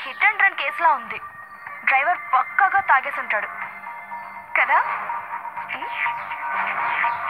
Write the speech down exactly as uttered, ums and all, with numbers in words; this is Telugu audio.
హిట్ అండ్ రన్ కేసులా ఉంది. డ్రైవర్ పక్కాగా తాగేసి ఉంటాడు కదా.